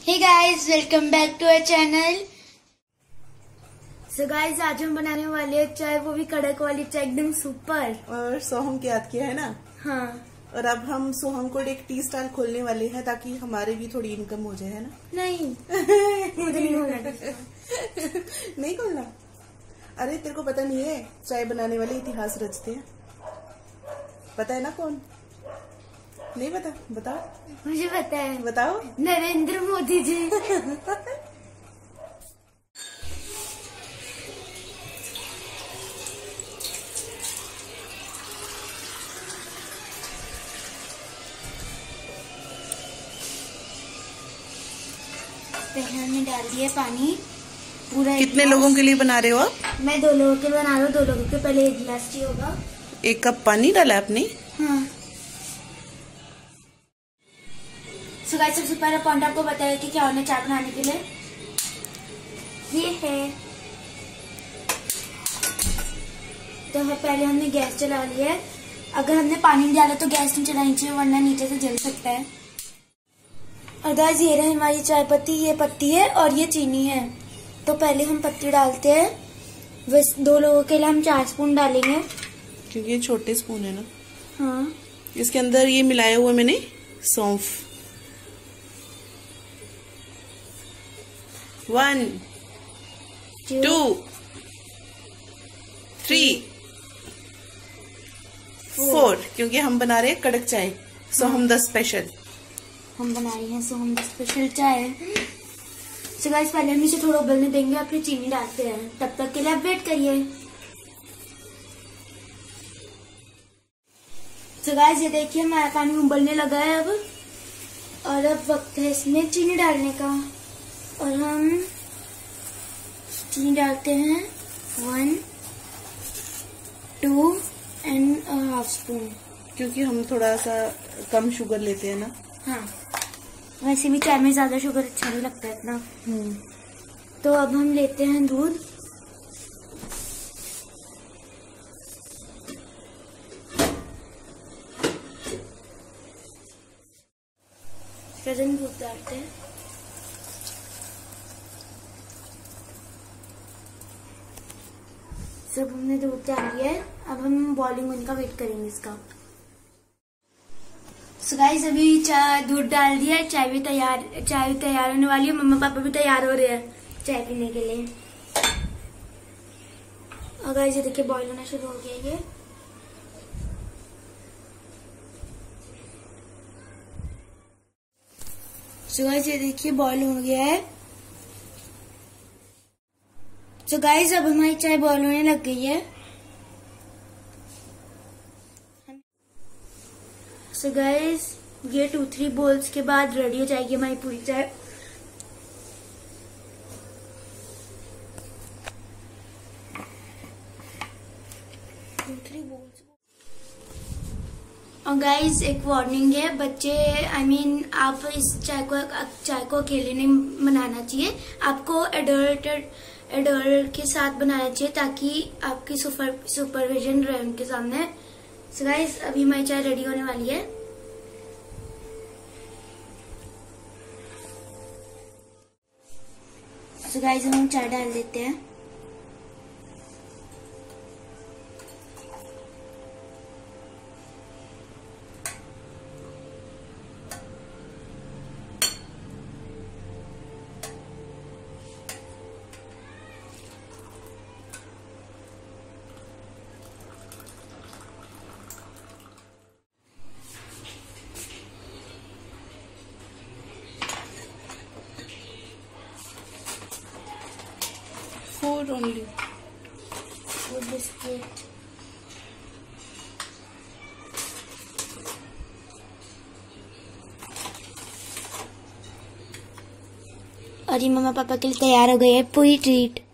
Hey guys, welcome back to our channel. So guys, आज हम बनाने वाले हैं चाय, वो भी कड़क वाली चाय, एकदम सुपर। और सोहम की याद किया है ना। हाँ। और अब हम सोहम को एक टी स्टाइल खोलने वाले हैं ताकि हमारे भी थोड़ी इनकम हो जाए, है ना। नहीं मुझे नहीं खोलना। नहीं खोलना। अरे तेरे को पता नहीं है, चाय बनाने वाले इतिहास रचते हैं। पता है ना कौन? नहीं पता? बताओ। मुझे पता है। बताओ। नरेंद्र मोदी जी। पहले हमने डाल दिया पानी पूरा। कितने लोगों के लिए बना रहे हो आप? मैं 2 लोगों के लिए बना रहा हूँ। 2 लोगों के पहले 1 गिलास चाहिए होगा। 1 कप पानी डाला आपने? हाँ। सो गाइस, सबसे पहले पॉइंट आपको बताया कि क्या होना चाय बनाने के लिए। ये है तो पहले हमने गैस चला लिया है। अगर हमने पानी नहीं डाला तो गैस नहीं चलानी चाहिए, वरना नीचे से जल सकता है। और गाइस, ये रही हमारी चाय पत्ती। ये पत्ती है और ये चीनी है। तो पहले हम पत्ती डालते हैं। बस 2 लोगों के लिए हम 4 स्पून डालेंगे, क्योंकि ये छोटे स्पून है ना। हाँ। इसके अंदर ये मिलाया हुआ मैंने सौंफ। 1 2 3 4, क्योंकि हम बना रहे हैं कड़क चाय, सोहम द स्पेशल। हम बना रहे हैं सोहम द स्पेशल चाय। सो गाइस, पहले हम इसे थोड़ा उबलने देंगे और फिर चीनी डालते हैं। तब तक के लिए आप वेट करिए। सो गाइस, ये देखिए हमारा पानी उबलने लगा है अब। और अब वक्त है इसमें चीनी डालने का। और हम चीनी डालते हैं 1 2 एंड हाफ स्पून, क्योंकि हम थोड़ा सा कम शुगर लेते हैं ना। हाँ, वैसे भी चाय में ज्यादा शुगर अच्छा नहीं लगता है इतना। तो अब हम लेते हैं दूध। फिर हम दूध डालते हैं। सब हमने दूध डाल दिया है। अब हम बॉइलिंग होने का वेट करेंगे इसका। सो गाइस, अभी दूध डाल दिया है। चाय भी तैयार होने वाली है। मम्मा पापा भी तैयार हो रहे हैं चाय पीने के लिए। और गाइस, ये देखिए बॉईल होना शुरू हो गया ये। सो गाइस, ये देखिए बॉईल हो गया है। सो गाइस, अब हमारी चाय बॉईल होने लग गई है। सो गाइस, ये 2-3 बॉल्स के बाद रेडी हो जाएगी हमारी पूरी चाय। और गाइस, एक वार्निंग है बच्चे, आप इस चाय को अकेले नहीं बनाना चाहिए। आपको एडल्ट के साथ बनाना चाहिए, ताकि आपकी सुपरविजन रहे उनके सामने। सो गाइस, अभी हमारी चाय रेडी होने वाली है। सो गाइस, हम चाय डाल देते हैं। Four only. वो बिस्किट। और ये मम्मा पापा के लिए तैयार हो गई है पूरी ट्रीट।